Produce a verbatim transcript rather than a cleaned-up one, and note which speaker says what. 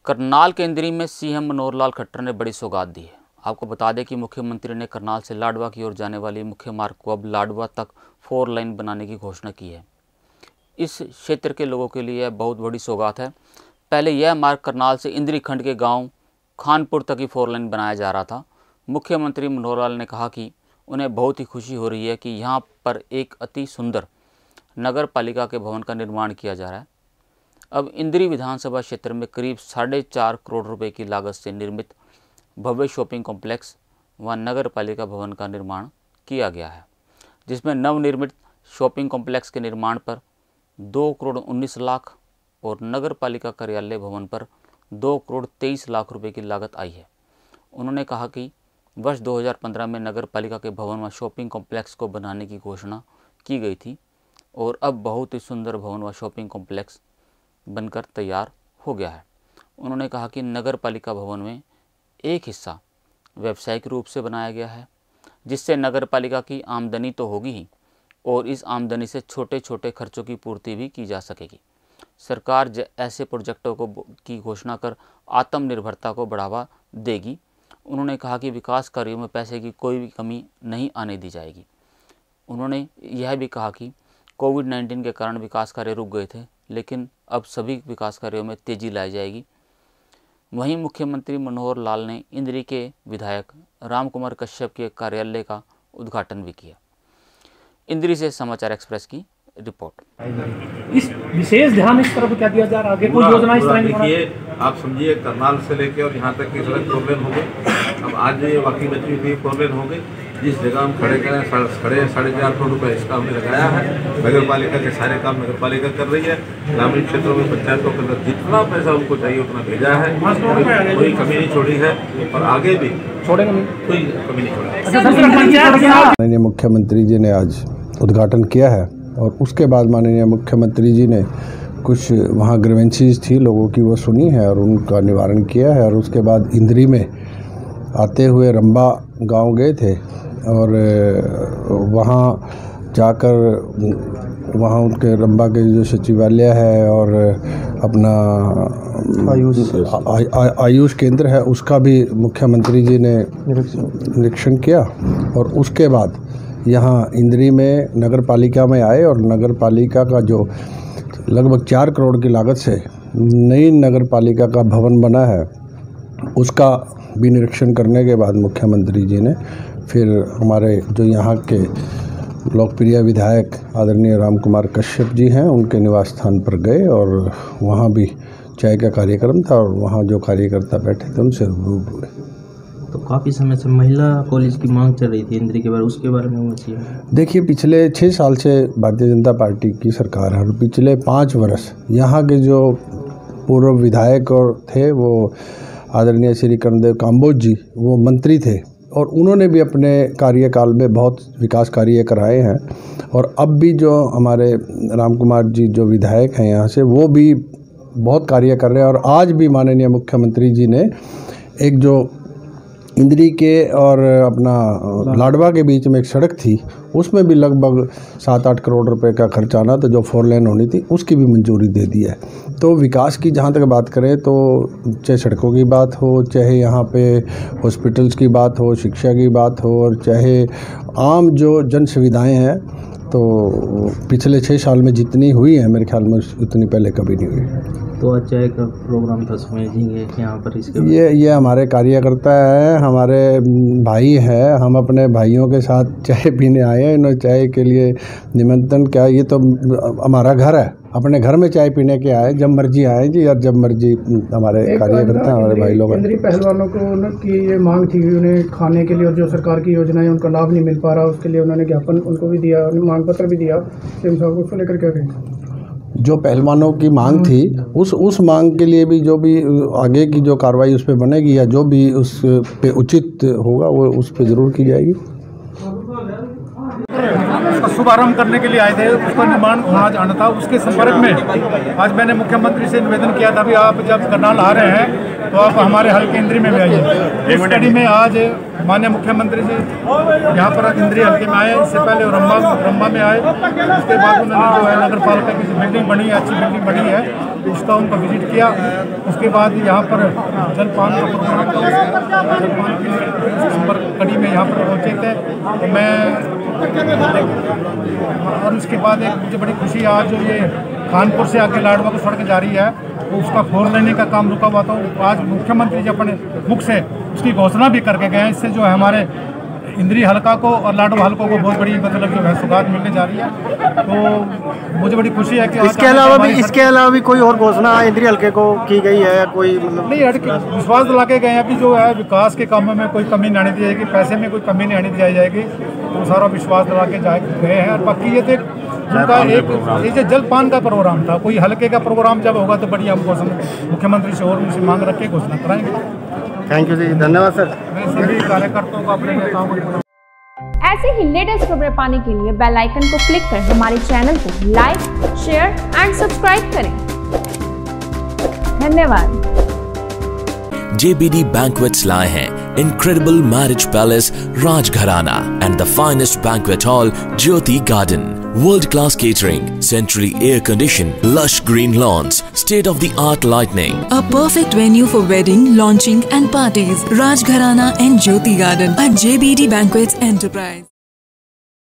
Speaker 1: करनाल के इंद्री में सीएम मनोहर लाल खट्टर ने बड़ी सौगात दी है। आपको बता दें कि मुख्यमंत्री ने करनाल से लाडवा की ओर जाने वाली मुख्य मार्ग को अब लाडवा तक फोर लाइन बनाने की घोषणा की है। इस क्षेत्र के लोगों के लिए बहुत बड़ी सौगात है। पहले यह मार्ग करनाल से इंद्री खंड के गांव खानपुर तक ही फोर लाइन बनाया जा रहा था। मुख्यमंत्री मनोहर लाल ने कहा कि उन्हें बहुत ही खुशी हो रही है कि यहाँ पर एक अति सुंदर नगर पालिका के भवन का निर्माण किया जा रहा है। अब इंद्री विधानसभा क्षेत्र में करीब साढ़े चार करोड़ रुपए की लागत से निर्मित भव्य शॉपिंग कॉम्प्लेक्स व नगर पालिका भवन का निर्माण किया गया है, जिसमें नवनिर्मित शॉपिंग कॉम्प्लेक्स के निर्माण पर दो करोड़ उन्नीस लाख और नगर पालिका कार्यालय भवन पर दो करोड़ तेईस लाख रुपए की लागत आई है। उन्होंने कहा कि वर्ष दो हज़ार पंद्रह में नगर पालिका के भवन व शॉपिंग कॉम्प्लेक्स को बनाने की घोषणा की गई थी और अब बहुत ही सुंदर भवन व शॉपिंग कॉम्प्लेक्स बनकर तैयार हो गया है। उन्होंने कहा कि नगर पालिका भवन में एक हिस्सा व्यावसायिक रूप से बनाया गया है, जिससे नगर पालिका की आमदनी तो होगी ही और इस आमदनी से छोटे छोटे खर्चों की पूर्ति भी की जा सकेगी। सरकार ऐसे प्रोजेक्टों को की घोषणा कर आत्मनिर्भरता को बढ़ावा देगी। उन्होंने कहा कि विकास कार्यों में पैसे की कोई भी कमी नहीं आने दी जाएगी। उन्होंने यह भी कहा कि कोविड नाइन्टीन के कारण विकास कार्य रुक गए थे, लेकिन अब सभी विकास कार्यों में तेजी लाई जाएगी। वहीं मुख्यमंत्री मनोहर लाल ने इंद्री के विधायक राम कुमार कश्यप के कार्यालय का उद्घाटन भी किया। इंद्री से समाचार एक्सप्रेस की रिपोर्ट।
Speaker 2: इस विशेष ध्यान इस तरफ क्या दिया जा रहा है? आगे कोई योजना इस तरह की?
Speaker 3: देखिए, आप समझिए करनाल से लेके और यहाँ तक की सड़क फोर लेन हो गई। अब आज ये बाकी बची हुई फोर लेन हो गई। जिस जगह हम खड़े करें खड़े साढ़े चार करोड़ रुपए इसका हमने लगाया है। नगर पालिका के सारे काम नगर पालिका कर रही है। ग्रामीण क्षेत्रों में पंचायतों के अंदर जितना पैसा उनको चाहिए उतना भेजा है, कोई कमी नहीं छोड़ी है और आगे भी
Speaker 2: छोड़ेंगे नहीं,
Speaker 3: कोई कमी नहीं छोड़ी।
Speaker 4: माननीय मुख्यमंत्री जी ने आज उद्घाटन किया है और उसके बाद माननीय मुख्यमंत्री जी ने कुछ वहाँ ग्रीवेंसीज थी लोगों की, वो सुनी है और उनका निवारण किया है। और उसके बाद इंद्री में आते हुए रंबा गांव गए थे और वहाँ जाकर वहाँ उनके रंबा के जो सचिवालय है और अपना आयुष आयुष केंद्र है उसका भी मुख्यमंत्री जी ने निरीक्षण किया। और उसके बाद यहाँ इंद्री में नगर पालिका में आए और नगर पालिका का जो लगभग चार करोड़ की लागत से नई नगर पालिका का भवन बना है उसका भी निरीक्षण करने के बाद मुख्यमंत्री जी ने फिर हमारे जो यहाँ के लोकप्रिय विधायक आदरणीय राम कुमार कश्यप जी हैं उनके निवास स्थान पर गए और वहाँ भी चाय का कार्यक्रम था और वहाँ जो कार्यकर्ता बैठे थे उनसे रूबरू हुए।
Speaker 5: तो काफ़ी समय से महिला कॉलेज की मांग चल रही थी इंद्री के बारे, उसके बारे में मुझे
Speaker 4: देखिए, पिछले छः साल से भारतीय जनता पार्टी की सरकार है और पिछले पाँच वर्ष यहाँ के जो पूर्व विधायक और थे वो आदरणीय श्री कर्णदेव काम्बोज जी वो मंत्री थे और उन्होंने भी अपने कार्यकाल में बहुत विकास कार्य कराए हैं। और अब भी जो हमारे राम कुमार जी जो विधायक हैं यहाँ से वो भी बहुत कार्य कर रहे हैं। और आज भी माननीय मुख्यमंत्री जी ने एक जो इंद्री के और अपना लाडवा के बीच में एक सड़क थी उसमें भी लगभग सात आठ करोड़ रुपए का खर्च आना था, जो फोर लेन होनी थी उसकी भी मंजूरी दे दी है। तो विकास की जहाँ तक बात करें तो चाहे सड़कों की बात हो, चाहे यहाँ पे हॉस्पिटल्स की बात हो, शिक्षा की बात हो और चाहे आम जो जन सुविधाएँ हैं, तो पिछले छः साल में जितनी हुई है मेरे ख्याल में उतनी पहले कभी नहीं हुई।
Speaker 5: तो आज चाय का प्रोग्राम था समझेंगे यहाँ पर इसके
Speaker 4: ये ये हमारे कार्यकर्ता हैं, हमारे भाई हैं, हम अपने भाइयों के साथ चाय पीने आए हैं। इन्होंने चाय के लिए निमंत्रण क्या, ये तो हमारा घर है, अपने घर में चाय पीने के आए, जब मर्जी आए जी और जब मर्जी हमारे कार्यकर्ता हमारे भाई लोग।
Speaker 2: इंद्री पहलवानों को की ये मांग थी उन्हें खाने के लिए और जो सरकार की योजना है उनका लाभ नहीं मिल पा रहा, उसके लिए उन्होंने ज्ञापन उनको भी दिया, मांग पत्र भी दिया। उसको लेकर क्या कहें?
Speaker 4: जो पहलवानों की मांग थी उस उस मांग के लिए भी जो भी आगे की जो कार्रवाई उस पर बनेगी या जो भी उस पे उचित होगा वो उस पर ज़रूर की जाएगी।
Speaker 6: उसका शुभारंभ करने के लिए आए थे, उसका निर्माण वहाँ जाना था। उसके संपर्क में आज मैंने मुख्यमंत्री से निवेदन किया था भी आप जब करनाल आ रहे हैं तो आप हमारे हल्के इंद्री में भी आइए। इस कड़ी में आज माननीय मुख्यमंत्री जी यहाँ पर इंद्री हल्के में आए, इससे पहले रंबा रंबा में आए। उसके बाद उन्होंने जो है नगर पालिका की बिल्डिंग बनी है, अच्छी बिल्डिंग बनी है, उसका उनका विजिट किया। उसके बाद यहाँ पर जलपान का प्रोग्राम था, जलपान की नंबर कड़ी में यहाँ पर पहुँचे थे। तो मैं और उसके बाद एक मुझे बड़ी खुशी है, आज जो ये कानपुर से आगे लाडवा को सड़क जा रही है तो उसका फोर लेने का काम रुका हुआ था, आज मुख्यमंत्री जी अपने मुख से उसकी घोषणा भी करके गए हैं। इससे जो है हमारे इंद्री हल्का को और लाडवा हल्कों को बहुत बड़ी मतलब जो है सौगात मिलने जा रही है। तो मुझे बड़ी खुशी है कि
Speaker 2: इसके अलावा भी इसके अलावा भी कोई और घोषणा इंद्री हल्के को की गई है? कोई मतलब
Speaker 6: नहीं, हट के विश्वास दिला के गए हैं अभी जो है विकास के कामों में कोई कमी नहीं आने दी जाएगी, पैसे में कोई कमी नहीं आने दी जाएगी, तो सारा विश्वास दिला के जाए गए हैं। और बाकी ये तो उनका एक ये जलपान का प्रोग्राम था, कोई हल्के का प्रोग्राम जब होगा तो बड़ी हम घोषणा मुख्यमंत्री से और उनसे मांग रख के घोषणा कराएंगे।
Speaker 2: थैंक यू जी, धन्यवाद सर।
Speaker 6: मैं सभी कार्यकर्ताओं को अपने नेताओं को
Speaker 7: ऐसे ही लेटेस्ट खबरें पाने के लिए बेल आइकन को क्लिक कर हमारे चैनल को लाइक, शेयर एंड सब्सक्राइब करें। धन्यवाद।
Speaker 8: J B D Banquets लाए हैं Incredible Marriage Palace Rajgharana and the finest banquet hall Jyoti Garden. World-class catering, centrally air-conditioned, lush green lawns, state-of-the-art lighting.
Speaker 9: A perfect venue for wedding, launching and parties. Rajgharana and Jyoti Garden at J B D Banquets Enterprise.